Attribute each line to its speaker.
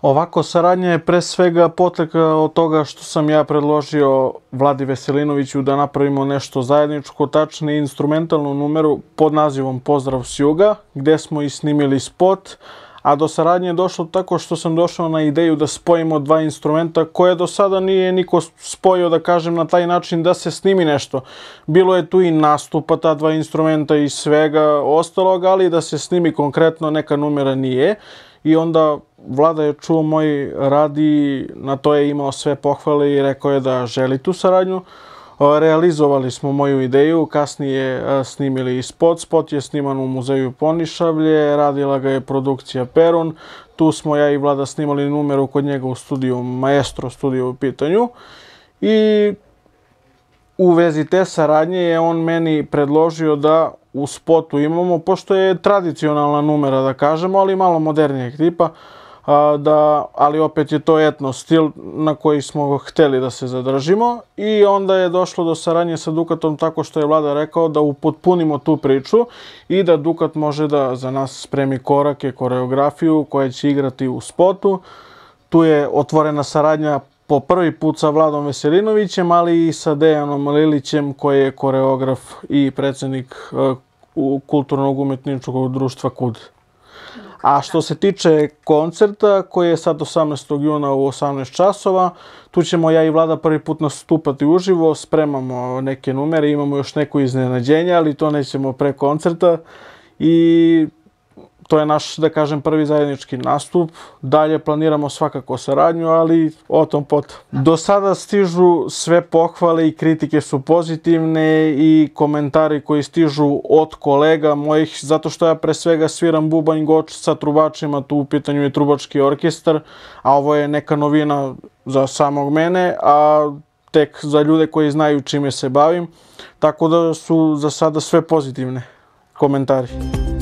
Speaker 1: Ovako, saradnja je pre svega potekla od toga što sam ja predložio Vladi Veselinoviću da napravimo nešto zajedničko, tačnije instrumentalnu numeru pod nazivom Pozdrav s juga, gde smo i snimili spot, a do saradnje je došlo tako što sam došao na ideju da spojimo dva instrumenta koje do sada nije niko spojio, da kažem, na taj način da se snimi nešto. Bilo je tu i nastupa ta dva instrumenta i svega ostalog, ali da se snimi konkretno neka numera nije. I onda Vlada je čuo moj rad i na to je imao sve pohvale i rekao je da želi tu saradnju. Realizovali smo moju ideju, kasnije snimili i spot. Spot je sniman u muzeju Ponišavlje, radila ga je produkcija Perun. Tu smo ja i Vlada snimali numeru kod njega u studiju, Maestro studio u pitanju. I u vezi te saradnje je on meni predložio da u spotu imamo, pošto je tradicionalna numera, da kažemo, ali malo modernijeg tipa, ali opet je to etno stil na koji smo hteli da se zadržimo. I onda je došlo do saradnje sa Dukatom tako što je Vlada rekao da upotpunimo tu priču i da Dukat može da za nas spremi korake, koreografiju koja će igrati u spotu. Tu je otvorena saradnja po prvi put sa Vladom Veselinovićem, ali i sa Dejanom Lilićem koji je koreograf i predsednik Kulturnog umetničkog društva KUD. A što se tiče koncerta koji je sad 18. juna u 18 časova, tu ćemo ja i Vlada prvi put nastupati uživo, spremamo neke numere, imamo još neko iznenađenje, ali to nećemo pre koncerta i to je naš, da kažem, prvi zajednički nastup. Dalje planiramo svakako saradnju, ali o tom potom. Do sada stižu sve pohvale i kritike su pozitivne i komentari koji stižu od kolega mojih, zato što ja pre svega sviram bubanj goč sa trubačima, tu u pitanju je trubački orkestar, a ovo je neka novina za samog mene, a tek za ljude koji znaju čime se bavim, tako da su za sada sve pozitivne komentari.